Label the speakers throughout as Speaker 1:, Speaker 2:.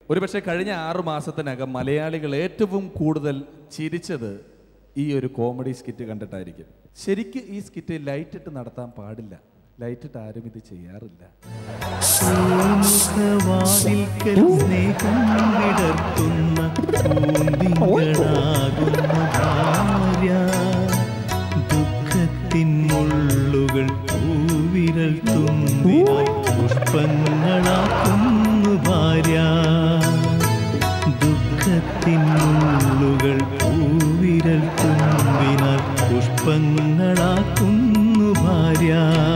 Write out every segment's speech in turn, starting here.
Speaker 1: ഒരുപക്ഷെ കഴിഞ്ഞ 6 മാസത്തിനകം മലയാളികൾ ഏറ്റവും കൂടുതൽ ചിരിച്ചത് ഈ ഒരു കോമഡി സ്കിറ്റ് കണ്ടിട്ടായിരിക്കും. ശരിക്കും ഈ സ്കിറ്റ് ലൈറ്റ് ഇട്ട് നടത്താൻ പാടില്ല. ലൈറ്റ് ഇട്ട് ആരും ഇത് ചെയ്യാറില്ല.
Speaker 2: ദുഃഖത്തിൻ മുള്ളുകൾ പൂവിരൽ തുമ്പിനായി പുഷ്പങ്ങളാക്കുന്നു ഭാര്യ. ദുഃഖത്തിൻ മുള്ളുകൾ പൂവിരൽ തുമ്പിനാൽ പുഷ്പങ്ങളാക്കുന്നു ഭാര്യ.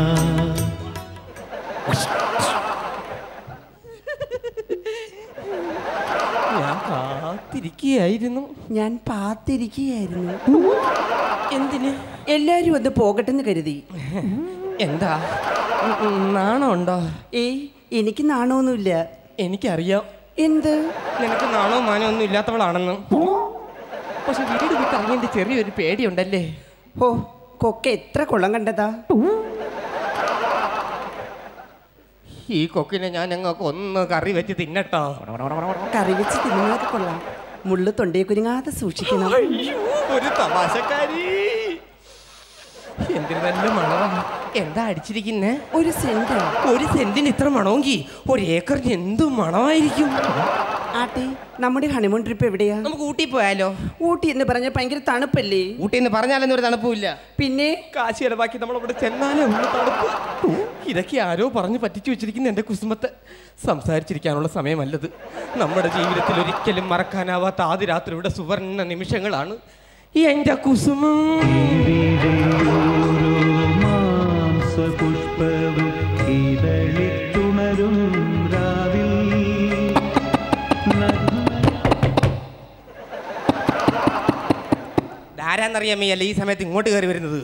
Speaker 3: ഞാൻ പാത്തിരിക്കുകയായിരുന്നു. എന്തിന്? എല്ലാരും ഒന്ന് പോകട്ടെന്ന് കരുതി.
Speaker 4: എന്താ നാണമുണ്ടോ?
Speaker 3: ഏയ്, എനിക്ക് നാണമൊന്നുമില്ല.
Speaker 4: എനിക്കറിയാം.
Speaker 3: എന്ത്?
Speaker 4: നിനക്ക് നാണോ മാനോ ഒന്നും ഇല്ലാത്തവളാണെന്ന്. പക്ഷെ വീട് വിട്ടിറങ്ങിയ ചെറിയൊരു പേടിയുണ്ടല്ലേ.
Speaker 3: ഓ, കൊക്ക എത്ര കുളം കണ്ടതാ.
Speaker 4: ഈ കൊക്കിനെ ഞാൻ ഞങ്ങൾക്ക് ഒന്ന് കറി വെച്ച് തിന്നട്ടോ.
Speaker 3: കറി വെച്ച് തിന്നുന്നതൊക്കെ കൊള്ളാം. മുള്ളു തൊണ്ടയെ കുരുങ്ങാതെ സൂക്ഷിക്കണം.
Speaker 4: ഒരു തമാശക്കാരി. എന്തിനു നല്ല മണവാ. എന്താ അടിച്ചിരിക്കുന്നേ?
Speaker 3: ഒരു സെന്റ്.
Speaker 4: ഒരു സെന്റിന് ഇത്ര മണമെങ്കിൽ 1 ഏക്കറിന് എന്ത് മണമായിരിക്കും.
Speaker 3: ആട്ടി, നമ്മുടെ ഹണിമൂൺ ട്രിപ്പ് എവിടെയാ?
Speaker 4: നമുക്ക് ഊട്ടി പോയാലോ?
Speaker 3: ഊട്ടി എന്ന് പറഞ്ഞാൽ ഭയങ്കര തണുപ്പല്ലേ?
Speaker 4: ഊട്ടി എന്ന് പറഞ്ഞാലൊന്നും ഒരു തണുപ്പില്ല.
Speaker 3: പിന്നെ
Speaker 4: കാശി ഇടവാക്കി നമ്മളവിടെ ചെന്നാലേ ഉള്ളു തണുപ്പ്. ഇതൊക്കെ ആരോ പറഞ്ഞ് പറ്റിച്ചു വെച്ചിരിക്കുന്ന എൻ്റെ കുസുമത്തെ. സംസാരിച്ചിരിക്കാനുള്ള സമയമല്ലത്. നമ്മുടെ ജീവിതത്തിൽ ഒരിക്കലും മറക്കാനാവാത്ത ആദ്യ രാത്രിയുടെ സുവർണ്ണ നിമിഷങ്ങളാണ് എൻ്റെ കുസുമം.
Speaker 2: പുഷ്പവും ഇതളിത്തുണരും രാവിൽ.
Speaker 4: ആരാന്നറിയാമയ്യല്ല ഈ സമയത്ത് ഇങ്ങോട്ട് കയറി വരുന്നത്.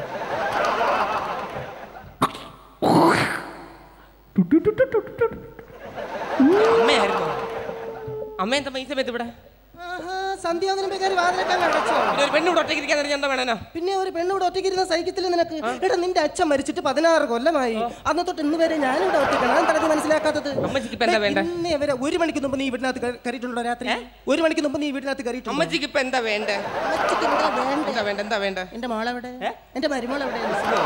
Speaker 4: അമ്മയായിരുന്നു. അമ്മ എന്താ ഈ സമയത്ത് ഇവിടെ?
Speaker 5: പിന്നെ ഒരു പെണ്ണൂടെ ഒറ്റയ്ക്കിരുന്ന സഹിക്കത്തില്ല നിനക്ക്? എടാ, നിന്റെ അച്ഛൻ മരിച്ചിട്ട് 16 കൊല്ലമായി. അന്ന് തൊട്ട് ഇന്ന് വരെ ഞാനിവിടെ ഒറ്റയ്ക്കാണ്. അതെന്താണ് മനസ്സിലാക്കാത്തത്? ഇന്നേ വരെ 1 മണിക്ക് മുമ്പ് നീ വീടിനകത്ത് കയറിയിട്ടുണ്ടോ? രാത്രി 1 മണിക്ക് മുമ്പ് നീ വീടിനകത്ത് കയറിയിട്ടുണ്ടോ?
Speaker 4: അമ്മച്ചിക്ക് ഇപ്പൊ എന്താ വേണ്ടേ? എന്താ വേണ്ട?
Speaker 5: എന്റെ മോളെവിടെ? എന്റെ മരുമോൾ എവിടെ?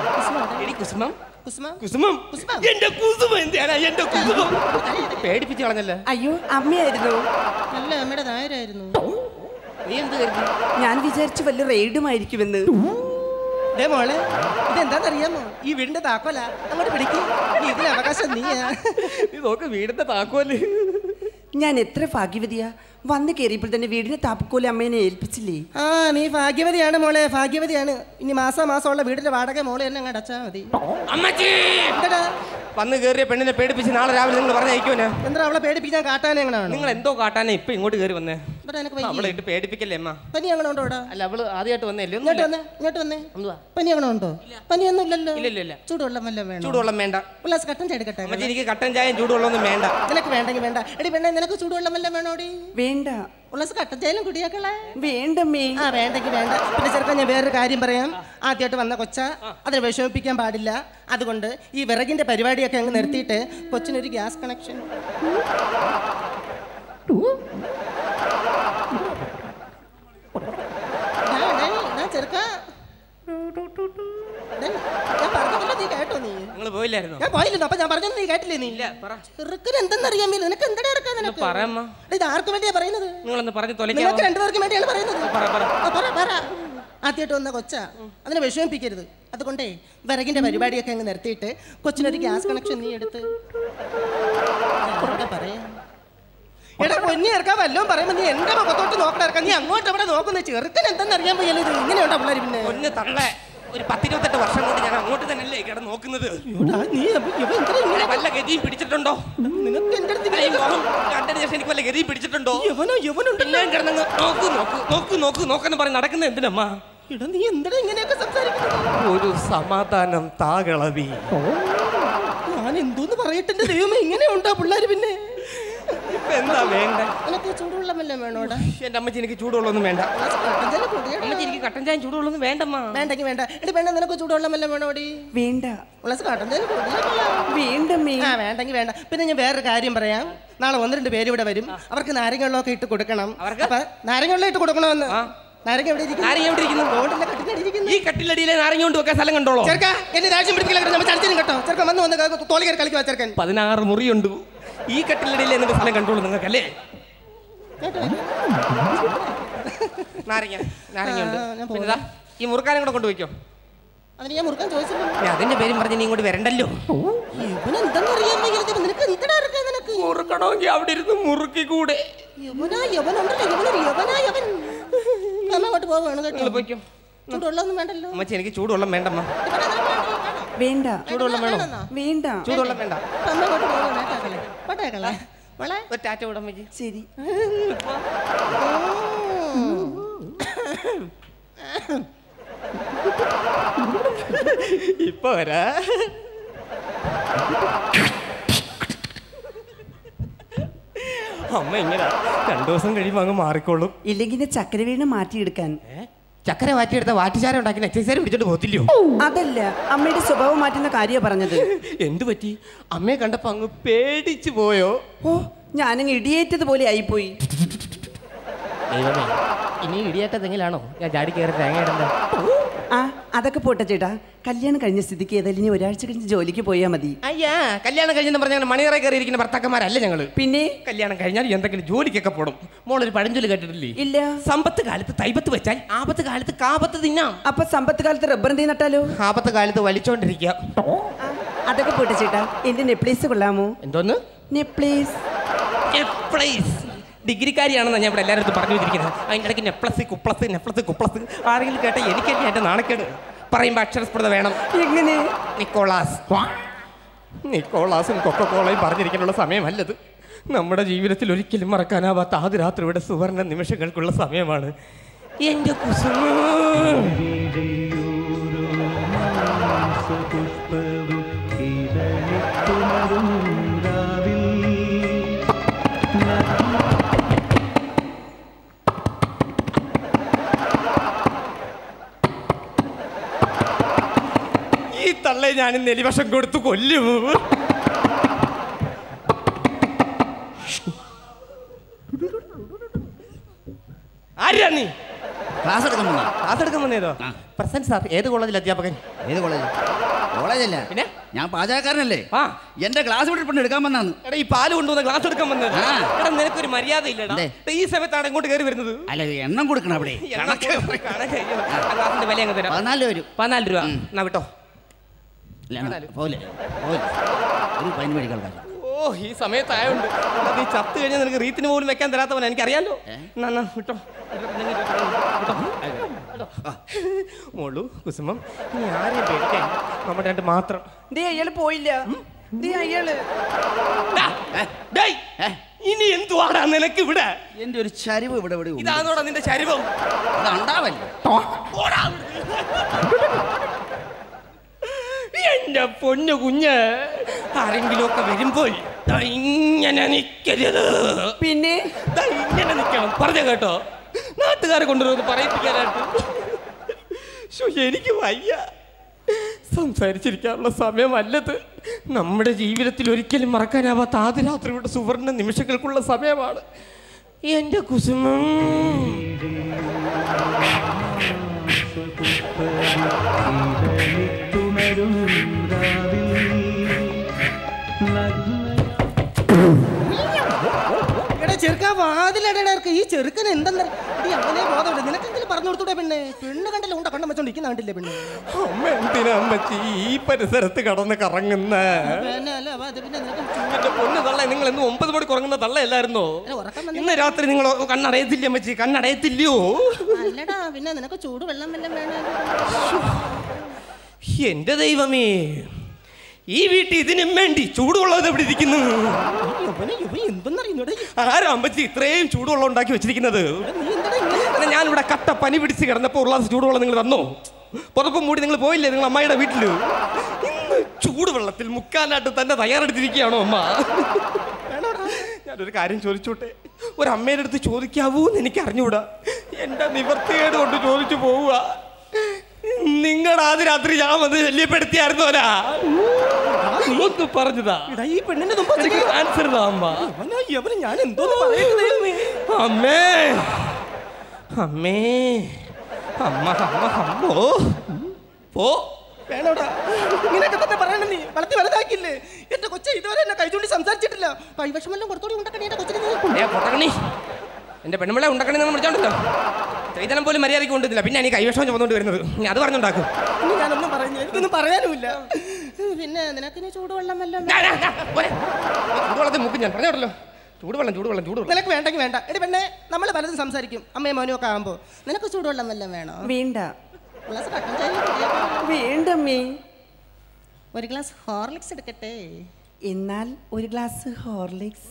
Speaker 4: പേടിപ്പിച്ച് കളഞ്ഞല്ലേ?
Speaker 3: അയ്യോ, അമ്മയായിരുന്നു.
Speaker 5: നല്ല അമ്മയുടെ നായരായിരുന്നു.
Speaker 4: നീ എന്ത് കരുതി?
Speaker 3: ഞാൻ വിചാരിച്ചു വല്ല റെയ്ഡുമായിരിക്കുമെന്ന്.
Speaker 5: മോളെ, ഇതെന്താന്നറിയാമോ? ഈ വീടിന്റെ താക്കോല. അങ്ങോട്ട് പിടിക്കും. ഇതിന് അവകാശം നീയാ.
Speaker 4: നീ നോക്ക്, വീടിന്റെ താക്കോല്.
Speaker 3: ഞാൻ എത്ര ഭാഗ്യവതിയാ. വന്ന് കയറിയപ്പോൾ തന്നെ വീടിനെ താക്കോല് അമ്മേനെ ഏൽപ്പിച്ചില്ലേ?
Speaker 5: ആ, നീ ഭാഗ്യവതിയാണ് മോളെ, ഭാഗ്യവതിയാണ്. ഇനി മാസമുള്ള വീടിന്റെ വാടക മോളെ തന്നെ അങ്ങ് അടച്ചാ മതി. എന്താ
Speaker 4: വന്ന് കയറിയ പെണ്ണിനെ പേടിപ്പിച്ച് നാളെ രാവിലെ നിങ്ങൾ പറഞ്ഞയക്കുവനെ?
Speaker 5: എന്താ അവളെ പേടിപ്പിക്കാൻ കാട്ടാനെ എങ്ങനെയാണ്?
Speaker 4: നിങ്ങൾ എന്തോ കാട്ടാനെ ഇപ്പൊ ഇങ്ങോട്ട് കയറി വന്നേ? അവളെ ഇട്ട് പേടിപ്പിക്കല്ലേ അമ്മ?
Speaker 5: പനി അങ്ങനെ ഉണ്ടോ?
Speaker 4: അല്ല, അവള് ആദ്യമായിട്ട് വന്നല്ലേ.
Speaker 5: ഇങ്ങോട്ട് വന്നേ. പനി അങ്ങനെ ഉണ്ടോ? പനിയൊന്നും ഇല്ലല്ലോ.
Speaker 4: ഇല്ല.
Speaker 5: ചൂടുവെള്ളം വല്ലതും വേണം?
Speaker 4: ചൂടുവെള്ളം വേണ്ട.
Speaker 5: കട്ടൻ ചായ എടുക്കട്ടെ?
Speaker 4: എനിക്ക് കട്ടൻ ചായയും ചൂടുവെള്ളമൊന്നും വേണ്ട.
Speaker 5: നിനക്ക് വേണ്ടെങ്കിൽ വേണ്ട. എടി പെണ്ണെ, നിനക്ക് ചൂടുവെള്ളം വല്ലതും വേണോടി?
Speaker 3: വേണ്ട.
Speaker 5: കട്ടൻ ചായലും കുടിയാക്കളെ?
Speaker 3: വേണ്ടമ്മേ.
Speaker 5: ആ, വേണ്ടെങ്കിൽ വേണ്ട. പിന്നെ ചെറുക്കാൻ ഞാൻ വേറൊരു കാര്യം പറയാം. ആദ്യമായിട്ട് വന്ന കൊച്ച, അതിനെ വിഷമിപ്പിക്കാൻ പാടില്ല. അതുകൊണ്ട് ഈ വിറകിന്റെ പരിപാടിയൊക്കെ അങ്ങ് നിർത്തിയിട്ട് കൊച്ചിനൊരു ഗ്യാസ് കണക്ഷൻ. ചെറുക്കാ, ഞാൻ പറഞ്ഞല്ലോ, നീ കേട്ടോ?
Speaker 4: നിങ്ങൾ പോയില്ലായിരുന്നു?
Speaker 5: ഞാൻ പോയില്ലെന്നോ? അപ്പൊ ഞാൻ പറഞ്ഞത് നീ കേട്ടില്ലേ? നീ ചെറുക്കന് എന്തെന്നറിയാൻ മേല. നിനക്ക് എന്താ ഇറക്കാൻ? നിനക്ക് ഇത് ആർക്കും വേണ്ടിയാ പറയുന്നത്? നിങ്ങൾക്ക് 2 പേർക്കും വേണ്ടിയാണ് പറയുന്നത്. ആദ്യമായിട്ട് വന്ന കൊച്ച, അതിനെ വിഷമിപ്പിക്കരുത്. അതുകൊണ്ടേ വിറകിന്റെ പരിപാടിയൊക്കെ അങ്ങ് നിർത്തിയിട്ട് കൊച്ചിനൊരു ഗ്യാസ് കണക്ഷൻ നീ എടുത്ത് പറയാ. എടാ പൊന്നി ഇറക്കാൻ വല്ലതും പറയുമ്പോ നീ എന്റെ മുഖത്തോട്ട് നോക്കണം. ഇറക്കാൻ നീ അങ്ങോട്ട് എവിടെ നോക്കുന്ന? ചെറുക്കൻ എന്തെന്നറിയാൻ പോയാലും ഇത് ഇങ്ങനെയുണ്ടോ പിള്ളേർ? പിന്നെ
Speaker 4: ഒന്ന് തള്ളേ, ഒരു 10-28 വർഷം കൊണ്ട് ഞാൻ അങ്ങോട്ട് തന്നെയല്ലേ കിടന്ന് നോക്കുന്നത്. വല്ല ഗതിയും പിടിച്ചിട്ടുണ്ടോ നിനക്ക്? എന്റെ അടുത്ത് കണ്ടതിന് ശേഷം എനിക്ക് വല്ല ഗതിയും പിടിച്ചിട്ടുണ്ടോ? പിന്നെ കിടന്നങ്ങ് നോക്കെന്ന് പറഞ്ഞ് നടക്കുന്നത് എന്തിനമ്മ?
Speaker 5: നീ എന്താ ഇങ്ങനെയൊക്കെ സംസാരിക്കുന്നത്?
Speaker 4: ഒരു സമാധാനം താകളവി.
Speaker 5: ഞാൻ എന്തോന്ന് പറയട്ടെ ദൈവമേ, ഇങ്ങനെ ഉണ്ടോ പിള്ളേര്? പിന്നെ
Speaker 4: എന്താ വേണ്ട?
Speaker 5: നിനക്ക് ചൂടുവെള്ളം വല്ലതും വേണോടാ?
Speaker 4: എന്റെ അമ്മച്ചി എനിക്ക് ചൂടുവെള്ളമൊന്നും വേണ്ട. അമ്മച്ചി എനിക്ക് കട്ടൻ ചായ ചൂടുവെള്ളമൊന്നും വേണ്ടമ്മ.
Speaker 5: വേണ്ടെങ്കിൽ വേണ്ട. എടി വേണ്ട, നിനക്ക് ചൂടുവെള്ളം വല്ലതും വേണോടി?
Speaker 3: വേണ്ട. വേണ്ടമ്മേ.
Speaker 5: വേണ്ടെങ്കിൽ വേണ്ട. പിന്നെ ഞാൻ വേറൊരു കാര്യം പറയാം. നാളെ 1-2 പേര് ഇവിടെ വരും. അവർക്ക് നാരങ്ങവെള്ളമൊക്കെ ഇട്ട് കൊടുക്കണം. നാരങ്ങവെള്ളം ഇട്ട് കൊടുക്കണമെന്ന്. നാരങ്ങ എവിടെ ഇരിക്കുന്നു?
Speaker 4: ഈ കട്ടിലടിയിലെ നാരങ്ങ കൊണ്ട് വെക്കാൻ സ്ഥലം കണ്ടോളൂ.
Speaker 5: ചെറുക്കാ, എന്നെ രാജ്യം പിടിപ്പിക്കാൻ കേട്ടോ. ചെറുക്കൻ വന്ന് തോളി കയറി കളിക്കുക. ചെറുക്കൻ
Speaker 4: 16 മുറിയുണ്ട്. ഈ കട്ടിലടിയിൽ എന്നിട്ട് സ്ഥലം കണ്ടോളൂ നിങ്ങൾക്കല്ലേ? നാരങ്ങ ഉണ്ട്. ഈ മുറുക്കാനും കൂടെ കൊണ്ടുപോയിക്കോ.
Speaker 5: അതിന് ഞാൻ മുറുക്കാൻ ചോദിച്ചില്ല.
Speaker 4: അതിന്റെ പേരും പറഞ്ഞ് നീ ഇങ്ങോട്ട് വരണ്ടല്ലോ. മുറുക്കണമെങ്കിൽ അവിടെ ഇരുന്ന് മുറുക്കി കൂടെ.
Speaker 5: ചൂടുവെള്ളം വേണ്ടല്ലോ.
Speaker 4: അമ്മച്ചി എനിക്ക് ചൂടുവെള്ളം വേണ്ടമ്മ.
Speaker 3: വേണ്ട.
Speaker 4: ചൂടുവെള്ളം വേണോ?
Speaker 3: വേണ്ട.
Speaker 4: ചൂടുവെള്ളം വേണ്ട. ടാറ്റ വിടാൻ മതി.
Speaker 3: ശരി.
Speaker 4: ഇപ്പൊ വരാ. അമ്മ ഇങ്ങനെ 2 ദിവസം കഴിയുമ്പോ അങ്ങ് മാറിക്കോളും.
Speaker 3: ഇല്ലെങ്കിൽ ചക്കര വീണ് മാറ്റിയെടുക്കാൻ.
Speaker 4: ചക്കര വാറ്റിയെടുത്ത വാറ്റുചാരം ഉണ്ടാക്കി എക്സസൈസ് പിടിച്ചോണ്ട് പോത്തില്ലയോ?
Speaker 3: അതല്ല, അമ്മയുടെ സ്വഭാവം മാറ്റുന്ന കാര്യമാണ് പറഞ്ഞത്.
Speaker 4: എന്തു പറ്റി? അമ്മയെ കണ്ടപ്പോ അങ്ങ് പേടിച്ചു പോയോ?
Speaker 3: ഓ, ഞാനങ്ങ് ഇടിയേറ്റതുപോലെ ആയിപ്പോയി.
Speaker 4: ദൈവമേ, ഇനി ഇടിയേറ്റതെങ്കിലാണോ ഞാൻ ചാടി കയറി തേങ്ങ ഇടണ്ട?
Speaker 3: ആ, അതൊക്കെ പോട്ടെ ചേട്ടാ. കല്യാണം കഴിഞ്ഞ സ്ഥിതിക്ക് ഏതായാലും ഇനി ഒരാഴ്ച കഴിഞ്ഞ് ജോലിക്ക് പോയാൽ മതി.
Speaker 4: അയ്യാ, കല്യാണം കഴിഞ്ഞെന്ന് പറഞ്ഞാൽ മണിയറ കയറിയിരിക്കുന്ന ഭർത്താക്കന്മാരല്ല ഞങ്ങള്.
Speaker 3: പിന്നെ
Speaker 4: കല്യാണം കഴിഞ്ഞാൽ എന്തെങ്കിലും ജോലിക്കൊക്കെ പോടും. മോളൊരു പഴഞ്ചൊല്ലി കേട്ടിട്ടില്ലേ?
Speaker 3: ഇല്ല.
Speaker 4: സമ്പത്ത് കാലത്ത് തൈപത്ത് വെച്ചാൽ ആപത്ത് കാലത്ത് കാപത്ത് തിന്നാം.
Speaker 3: അപ്പൊ സമ്പത്ത് കാലത്ത് റബ്ബർ തീ നട്ടാലോ?
Speaker 4: ആപത്ത് കാലത്ത് വലിച്ചോണ്ടിരിക്കാം.
Speaker 3: അതൊക്കെ പോട്ടെ ചേട്ടാ. എന്റെ നെക്ലേസ് കൊള്ളാമോ?
Speaker 4: എന്തോന്ന്
Speaker 3: നെക്ലേസ്?
Speaker 4: ഡിഗ്രിക്കാരിയാണെന്നാണ് ഞാൻ ഇവിടെ എല്ലാവരും പറഞ്ഞു വെച്ചിരിക്കുന്നത്. അതിൻ്റെ ഇടയ്ക്ക് നെപ്ലസ് ആരെങ്കിലും കേട്ടാൽ എനിക്കല്ലേ എൻ്റെ നാണക്കേട്. പറയുമ്പോൾ അക്ഷരസ്ഫുടത വേണം.
Speaker 3: എങ്ങനെ?
Speaker 4: നിക്കോളാസും കൊക്കക്കോളയും പറഞ്ഞിരിക്കാനുള്ള സമയമല്ലത്. നമ്മുടെ ജീവിതത്തിൽ ഒരിക്കലും മറക്കാനാവാത്ത ആദ്യ രാത്രിയുടെ സുവർണ്ണ നിമിഷങ്ങൾക്കുള്ള സമയമാണ്. എൻ്റെ കുസുമം ഈ തള്ളെ ഞാൻ നെലിവശം കൊടുത്തു കൊല്ലും. ആരാ നീ?
Speaker 6: ക്ലാസ്
Speaker 4: എടുക്കാൻ വന്നേതോ? Present sir. ഏത് കോളേജിൽ അധ്യാപകൻ?
Speaker 6: ഏത് കോളേജ്? കോളേജല്ല,
Speaker 4: പിന്നെ
Speaker 6: ഞാൻ പാചകക്കാരനല്ലേ.
Speaker 4: ആ,
Speaker 6: എന്റെ ക്ലാസ് ഇവിടെ എടുക്കാൻ വന്നാണ്.
Speaker 4: എടാ, ഈ പാല് കൊണ്ടുവന്ന ക്ലാസ് എടുക്കാൻ വന്നത്. എടാ, നിനക്കൊരു മര്യാദ ഇല്ലടാ. ഈ സമയത്താണ് ഇങ്ങോട്ട് കയറി വരുന്നത്.
Speaker 6: അല്ല, എണ്ണം കൊടുക്കണം അവിടെ.
Speaker 4: ക്ലാസിന്റെ വില അങ്ങ് തരാം.
Speaker 6: 14 രൂപ.
Speaker 4: 14 രൂപ. എന്നാ വിട്ടോ.
Speaker 6: പോലെ ഒരു പൈൻ മേടിക്കാൻ.
Speaker 4: ഓ, ഈ സമയത്തായോണ്ട് നീ ചത്ത് കഴിഞ്ഞാൽ നിനക്ക് റീത്തിന് പോലും വെക്കാൻ തരാത്തവൻ എനിക്കറിയാലോ. വിട്ടോ. മോളു, കുസുമം, ഇനി ആരെയും പേടിക്കാൻ നമ്മുടെ 2 മാത്രം.
Speaker 3: അയാള് പോയില്ല. അയാള്
Speaker 4: ഇനി എന്തുവാടാ നിനക്ക് ഇവിടെ?
Speaker 6: എന്റെ ഒരു ചരിവ് ഇവിടെ.
Speaker 4: ഇതാണോടാ നിന്റെ ചരിവം?
Speaker 6: അതുണ്ടാവല്ലേ.
Speaker 4: എന്റെ പൊന്നു കുഞ്ഞ്, ആരെങ്കിലും ഒക്കെ വരുമ്പോൾ ഇങ്ങനെ നിൽക്കരുത്.
Speaker 3: പിന്നെ
Speaker 4: ഇങ്ങനെ നിൽക്കണം. പറഞ്ഞ കേട്ടോ, നാട്ടുകാരെ കൊണ്ടുവരുന്നത് പറയിപ്പിക്കാനായിട്ട്. എനിക്ക് വയ്യ. സംസാരിച്ചിരിക്കാനുള്ള സമയമല്ലത്. നമ്മുടെ ജീവിതത്തിൽ ഒരിക്കലും മറക്കാനാവാത്ത ആദ്യ രാത്രിയുടെ സുവർണ്ണ നിമിഷങ്ങൾക്കുള്ള സമയമാണ്. എന്റെ കുസുമം.
Speaker 5: ചെറുക്കാ വാതിലടക്ക്. ഈ ചെറുക്കൻ എന്തെന്ന് അവനെ ബോധമുണ്ട്. നിനക്കെങ്കിലും പറഞ്ഞു കൊടുത്തൂടെ? പെണ്ണ് കണ്ടല്ലോ, ഉണ്ട കണ്ണം വെച്ചോണ്ടിരിക്കുന്ന കണ്ടില്ലേ പെണ്ണ്?
Speaker 4: അമ്മ എന്തിനാ അമ്മച്ചി ഈ പരിസരത്ത് കടന്ന് കറങ്ങുന്ന? എന്റെ പൊന്ന് തള്ള, നിങ്ങൾ ഇന്ന് 9 മണിക്ക് ഉറങ്ങുന്ന തള്ളയല്ലായിരുന്നോ? ഇന്ന് രാത്രി നിങ്ങൾ കണ്ണടയത്തില്ലേ അമ്മച്ചി? കണ്ണടയത്തില്ലയോ?
Speaker 5: അല്ലടാ, പിന്നെ നിനക്ക് ചൂട് വെള്ളം വല്ലതും വേണം.
Speaker 4: എന്റെ ദൈവമേ, ഈ വീട്ടിൽ ഇതിനും വേണ്ടി ചൂടുവെള്ളം എവിടെ ഇരിക്കുന്നു? ആരാ അമ്മച്ചി ഇത്രയും ചൂടുവെള്ളം ഉണ്ടാക്കി വെച്ചിരിക്കുന്നത്? ഞാനിവിടെ കട്ട പനി പിടിച്ച് കിടന്നപ്പോൾ ഒരു ഗ്ലാസ് ചൂടുവെള്ളം നിങ്ങൾ തന്നോ? പുറപ്പം മൂടി നിങ്ങൾ പോയില്ലേ നിങ്ങൾ അമ്മയുടെ വീട്ടിൽ? ഇന്ന് ചൂടുവെള്ളത്തിൽ മുക്കാനായിട്ട് തന്നെ തയ്യാറെടുത്തിരിക്കുകയാണോ അമ്മ? ഞാനൊരു കാര്യം ചോദിച്ചോട്ടെ? ഒരു അമ്മയുടെ അടുത്ത് ചോദിക്കാവൂ എന്ന് എനിക്ക് അറിഞ്ഞൂടാ. എൻ്റെ നിവർത്തികേട് കൊണ്ട് ചോദിച്ചു പോവുക. നിങ്ങളുടെ ആദ്യ രാത്രി ഞാൻ വന്ന് ശല്യപ്പെടുത്തിയായിരുന്നോരാ? ഒന്ന് പറഞ്ഞതാ.
Speaker 5: ഈ പെണ്ണിന്റെ
Speaker 4: ആൻസർ അമ്മ.
Speaker 5: ഞാൻ എന്തോ പറയുന്നേ.
Speaker 4: അമ്മേ അമ്മേ അമ്മ അമ്മ അമ്മോ പോ.
Speaker 5: വേണോടാ, ഇങ്ങനെയൊക്കെ തന്നെ പറയണം. നീ വളർത്തി വലുതാക്കില്ലേ? എന്റെ കൊച്ചെ ഇതുവരെ എന്നെ കൈചൂണ്ടി സംസാരിച്ചിട്ടില്ല. കൈവശമെല്ലാം കൊടുത്തോടി ഉണ്ടക്കണി എന്റെ കൊച്ചിനെ.
Speaker 4: എന്റെ പെണ്ണുമ്പിളെ ഉണ്ടക്കണി നമ്മൾ വിളിച്ചോണ്ടല്ലോ. ചൈതനം പോലും മര്യാദയ്ക്ക് കൊണ്ടുവന്നില്ല. പിന്നെ ഈ കൈവശം ചുമന്നുകൊണ്ട് വരുന്നത്. നീ അത് പറഞ്ഞുണ്ടാക്കും.
Speaker 5: ഇനി ഞാനൊന്നും പറയുന്നില്ല, എനിക്കൊന്നും പറയാനുമില്ല. പിന്നെ നിനക്ക് ചൂടുവെള്ളം വല്ലതും
Speaker 4: ചൂടുവെള്ളത്തിൽ മുക്കും ഞാൻ പറഞ്ഞോട്ടല്ലോ. ചൂടുവെള്ളം
Speaker 5: നിനക്ക് വേണ്ടെങ്കിൽ വേണ്ട. എടി പെണ്ണെ, നമ്മൾ പലതും സംസാരിക്കും അമ്മയും മോനും ഒക്കെ ആകുമ്പോൾ. നിനക്ക് ചൂടുവെള്ളം വല്ലതും വേണോ?
Speaker 3: വേണ്ട.
Speaker 5: വേണ്ടമ്മേ. ഒരു ഗ്ലാസ് ഹോർലിക്സ് എടുക്കട്ടെ?
Speaker 3: എന്നാൽ ഒരു ഗ്ലാസ് ഹോർലിക്സ്.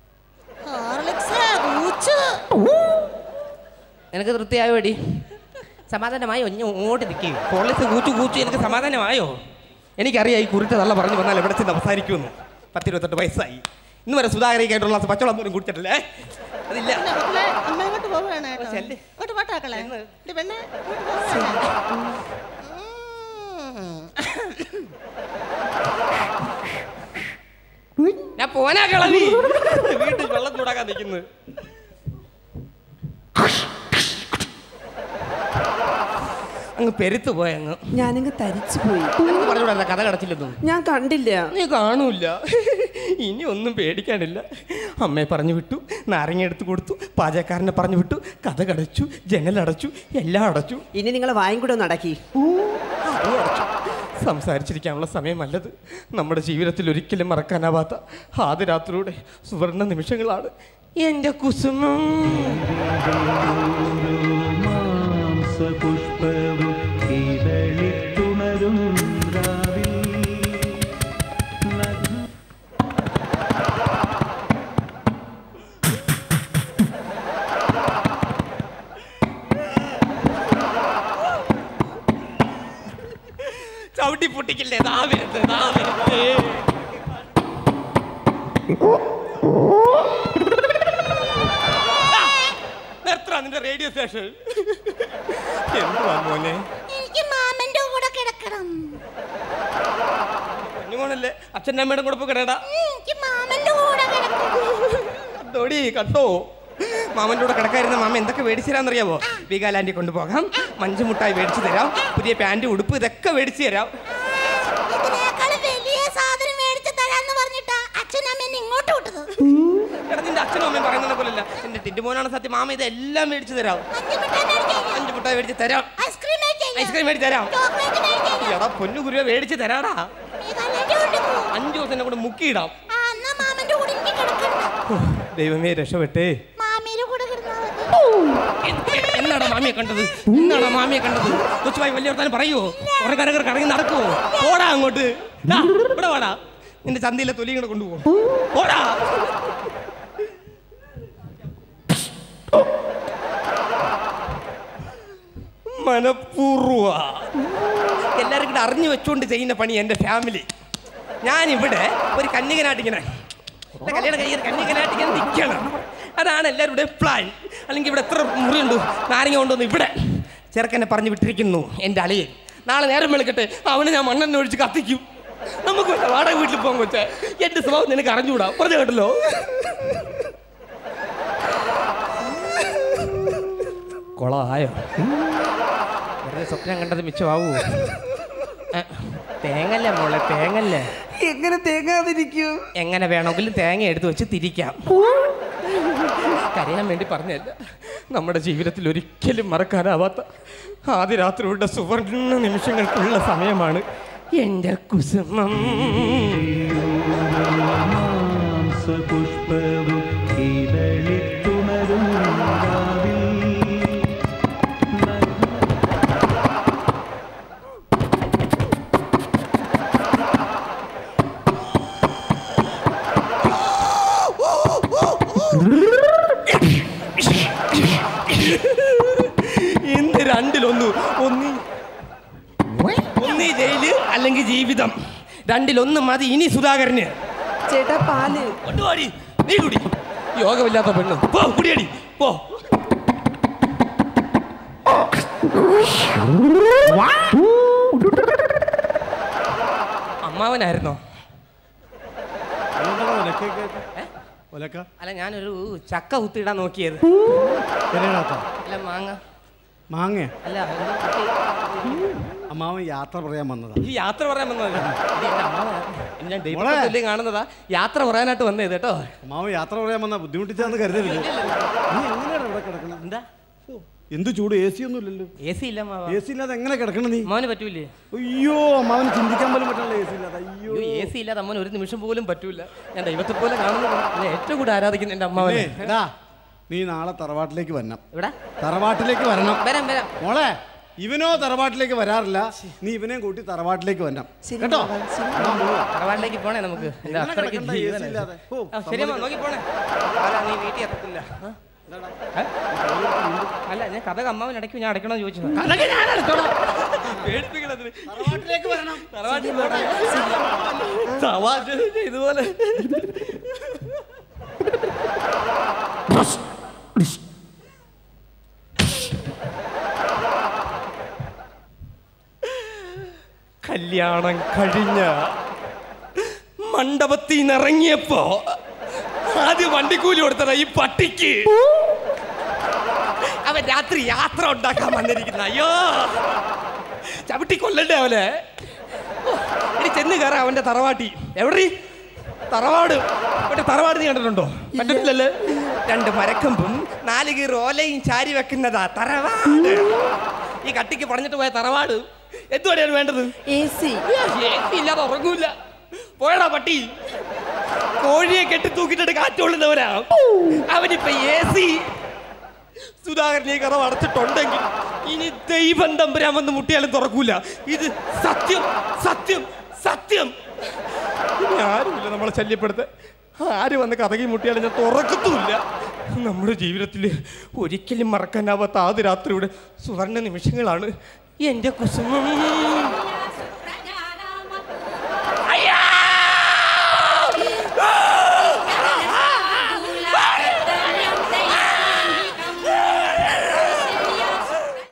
Speaker 4: എനിക്ക് തൃപ്തിയായോ എടി? സമാധാനമായോ? ഇങ്ങോട്ട് നിൽക്കി. ഹോർലിക്സ് കൂച്ചു എനിക്ക് സമാധാനമായോ? എനിക്കറിയാം ഈ കുറിച്ച് നല്ല പറഞ്ഞു വന്നാൽ എവിടെ ചെന്ന് അവസാനിക്കുമെന്ന്. 10-28 വയസ്സായി. ഇന്ന് വരെ സുധാകരയ്ക്കായിട്ടുള്ള പച്ചവെള്ളം പോലും കുടിച്ചിട്ടില്ലേ? അതില്ല. ഞാൻ പോനാ കളവി. വീട്ടിൽ വെള്ളം ചൂടാക്കാൻ നിൽക്കുന്നത്. അങ്ങ് പെരുത്തു പോയങ്ങ്.
Speaker 3: ഞാനങ്ങ് തരിച്ചു പോയി.
Speaker 4: പറഞ്ഞൂടല്ല കഥ കടച്ചില്ലെന്നും.
Speaker 3: ഞാൻ കണ്ടില്ല.
Speaker 4: നീ കാണൂല. ഇനി ഒന്നും പേടിക്കാനില്ല. അമ്മയെ പറഞ്ഞു വിട്ടു, നാരങ്ങ എടുത്ത് കൊടുത്തു, പാചകക്കാരനെ പറഞ്ഞു വിട്ടു, കഥ കടച്ചു, ജനലടച്ചു, എല്ലാം അടച്ചു.
Speaker 3: ഇനി നിങ്ങളെ വായും കൂടെ ഒന്ന് അടക്കി.
Speaker 4: അടച്ചു. സംസാരിച്ചിരിക്കാനുള്ള സമയമല്ലത്. നമ്മുടെ ജീവിതത്തിൽ ഒരിക്കലും മറക്കാനാവാത്ത ആദ്യ രാത്രിയുടെ സുവർണ നിമിഷങ്ങളാണ് എൻ്റെ കുസുമം.
Speaker 2: പുഷ്പവും ഇതളിത്തുണരും രാവിൽ
Speaker 4: ചവിട്ടി പൊട്ടിക്കില്ലേ? നിർത്തണം നിന്റെ റേഡിയോ സ്റ്റേഷൻ. എന്തുവാ മോനെ?
Speaker 7: എനിക്ക് മാമന്റെ കൂടെ കിടക്കണം.
Speaker 4: കുഞ്ഞുമോനല്ലേ? അച്ഛൻ്റെ അമ്മയുടെ കൂടെ പോയി കിടടാ.
Speaker 7: എനിക്ക് മാമന്റെ കൂടെ കിടക്കണം.
Speaker 4: തൊടി കട്ടോ. മാമൻ്റെ കൂടെ കിടക്കായിരുന്ന മാമ എന്തൊക്കെ മേടിച്ചു തരാന്നറിയാവോ? വീഗാലാൻഡി കൊണ്ടുപോകാം, മഞ്ചുമുട്ടായി മേടിച്ചു തരാം, പുതിയ പാൻറ് ഉടുപ്പ് ഇതൊക്കെ മേടിച്ചു തരാം.
Speaker 7: വലിയ സാധനം മേടിച്ചു തരാന്ന് പറഞ്ഞിട്ടാ അച്ഛനും അമ്മ ഇങ്ങോട്ട് വിട്ടത്.
Speaker 4: എടാ നിന്റെ അച്ഛനും അമ്മയും പറയുന്നത് പോലല്ല. എന്റെ ടിന്റുമോനാണ് സത്യം. മാമ ഇതെല്ലാം മേടിച്ചു തരാം. 5 മുട്ടായി മേടിച്ച് തരാം, ഐസ്ക്രീം മേടിച്ച് തരാം. എടാ പൊന്നു ഗുരുവെ മേടിച്ച് തരാടാ. 5 ദിവസം കൂടെ മുക്കിയിടാം. ദൈവമേ രക്ഷപ്പെട്ടേ. എന്നാണോ മാമിയെ കണ്ടത്? കൊച്ചുമായി വലിയ വർത്താനം പറയുവോ? കുറെ കരകർ കറങ്ങി നടക്കുവോ? ഓടാ അങ്ങോട്ട്. ഇവിടെ വാടാ. നിന്റെ ചന്തയിലെ തൊലിയും കൂടെ കൊണ്ടുപോകും. ഓടാ. മനഃപൂർവ്വ എല്ലാവരും കൂടെ അറിഞ്ഞു വെച്ചുകൊണ്ട് ചെയ്യുന്ന പണി എൻ്റെ ഫാമിലി. ഞാനിവിടെ ഒരു കന്യകനായിട്ടിങ്ങനെ കല്യാണം കഴിക്കുന്ന കന്യകനായിട്ടിങ്ങനെ നിൽക്കണം. അതാണ് എല്ലാവരുടെയും പ്ലാൻ. അല്ലെങ്കിൽ ഇവിടെ എത്ര മുറിയുണ്ട്, നാരങ്ങ കൊണ്ടുവന്ന് ഇവിടെ ചെറുക്കനെ പറഞ്ഞു വിട്ടിരിക്കുന്നു എൻ്റെ അളിയൻ. നാളെ നേരം വെളുക്കട്ടെ അവന് ഞാൻ മണ്ണെണ്ണ ഒഴിച്ച് കത്തിക്കും. നമുക്ക് വാടക വീട്ടിൽ പോകാൻ കൊച്ചേ. എൻ്റെ സ്വഭാവം നിനക്ക് അറിഞ്ഞുകൂടാ. പറഞ്ഞു കേട്ടല്ലോ. കൊളായോ? വെറുതെ സ്വപ്നം കണ്ടത് മിച്ചമാവൂ. തേങ്ങല്ലേ മോളെ, തേങ്ങല്ലേ.
Speaker 3: എങ്ങനെ തേങ്ങാതിരിക്കൂ?
Speaker 4: എങ്ങനെ വേണമെങ്കിലും തേങ്ങ എടുത്ത് വെച്ച് തിരിക്കാം. കരയാൻ വേണ്ടി പറഞ്ഞല്ല. നമ്മുടെ ജീവിതത്തിൽ ഒരിക്കലും മറക്കാനാവാത്ത ആദ്യ രാത്രിയുടെ സുവർണ നിമിഷങ്ങൾക്കുള്ള സമയമാണ് എൻ്റെ കുസുമം.
Speaker 2: പുഷ്പവും ഇതളിത്തുണരും രാവിൽ
Speaker 4: ഇന്ന് രണ്ടിലൊന്ന്. ഒന്നീ ജയില് അല്ലെങ്കിൽ ജീവിതം. രണ്ടിലൊന്ന് മതി ഇനി സുധാകരന്.
Speaker 3: ചേട്ടാ പാല്
Speaker 4: കൊണ്ടുപോടി. നീ കുടി. യോഗമില്ലാത്ത പെണ്ണ്. പോ കുടിയടി പോ. അമ്മാവനായിരുന്നോ? അല്ല ഞാനൊരു ചക്ക കുത്തിയിടാൻ നോക്കിയത്. അല്ല മാങ്ങ അല്ല
Speaker 8: അമ്മാവൻ യാത്ര പറയാൻ വന്നതാ.
Speaker 4: ഈ യാത്ര പറയാൻ വന്നതല്ല, ഞാൻ ദൈവത്തെ കാണുന്നതാ. യാത്ര പറയാനായിട്ട് വന്നത് കേട്ടോ.
Speaker 8: അമ്മാവൻ യാത്ര പറയാൻ വന്നാ ബുദ്ധിമുട്ടിച്ചാന്ന് കരുതരുത്. നീ എങ്ങനെയാണ് ഇവിടെ കിടക്കണം?
Speaker 4: എന്താ
Speaker 8: എന്ത് ചൂട്? AC ഒന്നും ഇല്ലല്ലോ.
Speaker 4: AC ഇല്ല.
Speaker 8: AC ഇല്ലാതെ എങ്ങനെ കിടക്കണം നീ?
Speaker 4: അമ്മാവന് പറ്റൂലേ?
Speaker 8: അയ്യോ അമ്മാവന് ചിന്തിക്കാൻ പോലും പറ്റില്ല AC ഇല്ലാതെ. അയ്യോ
Speaker 4: AC ഇല്ലാതെ അമ്മന് ഒരു നിമിഷം പോലും പറ്റൂല. ഞാൻ ദൈവത്തെ പോലെ കാണുന്നത്. ഞാൻ ഏറ്റവും കൂടുതൽ ആരാധിക്കുന്ന എന്റെ അമ്മാവനെ.
Speaker 8: നീ നാളെ തറവാട്ടിലേക്ക് വരണം.
Speaker 4: ഇവിടെ
Speaker 8: തറവാട്ടിലേക്ക് വരണം.
Speaker 4: വരാം.
Speaker 8: മോളെ ഇവനോ തറവാട്ടിലേക്ക് വരാറില്ല, നീ ഇവനെയും കൂട്ടി തറവാട്ടിലേക്ക് വരണം കേട്ടോ.
Speaker 4: തറവാട്ടിലേക്ക് പോണേ നമുക്ക്. ശരി നോക്കി പോണേ. നീ വീട്ടിൽ എത്തത്തില്ല. അല്ല ഞാൻ കഥ അമ്മാവൻ ഇടയ്ക്ക് ഞാൻ അടയ്ക്കണമെന്ന് ചോദിച്ചത്.
Speaker 8: തറവാട്ടിലേക്ക് വരണം.
Speaker 4: ഇതുപോലെ കല്യാണം കഴിഞ്ഞ മണ്ഡപത്തിൽ നിന്ന് ഇറങ്ങിയപ്പോ ആദ്യം വണ്ടിക്കൂലി കൊടുത്തതാ ഈ പട്ടിക്ക്. അവൻ രാത്രി യാത്ര ഉണ്ടാക്കാൻ വന്നിരിക്കുന്ന. അയ്യോ ചവിട്ടി കൊല്ലണ്ടേ അവനെ. ഇനി ചെന്ന് കയറാം അവന്റെ തറവാട്ടി. എവിടെ തറവാട്? തറവാട് നീ കണ്ടിട്ടുണ്ടോ? കണ്ടിട്ടില്ലല്ലേ? 2 മരക്കമ്പും 4 കീറ് ഓലയും ചാരി വെക്കുന്നതാ തറവാട്. ഈ കട്ടിക്ക് പണിഞ്ഞിട്ട് പോയ തറവാട് എന്തുവരെയാണ് വേണ്ടത്? AC ഇല്ലാതെ ഉറങ്ങൂല. പോയടാ പട്ടി. കോഴിയെ കെട്ടി തൂക്കിട്ടിട്ട് കാറ്റുകൊള്ളുന്നവരാ അവനിപ്പ AC. സുധാകരൻ ഈ കഥ അടച്ചിട്ടുണ്ടെങ്കിൽ ഇനി ദൈവം തമ്പുരാൻ വന്ന് മുട്ടിയാലും തുറക്കൂല. ഇത് സത്യം സത്യം സത്യം. ഇനി ആരുമില്ല നമ്മളെ ശല്യപ്പെടുത്താൻ. ആര് വന്ന് കഥകി മുട്ടിയാലും ഞാൻ തുറക്കത്തുമില്ല. നമ്മുടെ ജീവിതത്തിൽ ഒരിക്കലും മറക്കാനാവാത്ത ആദ്യ രാത്രിയുടെ സുവർണ്ണ നിമിഷങ്ങളാണ് എൻ്റെ കുസുമം.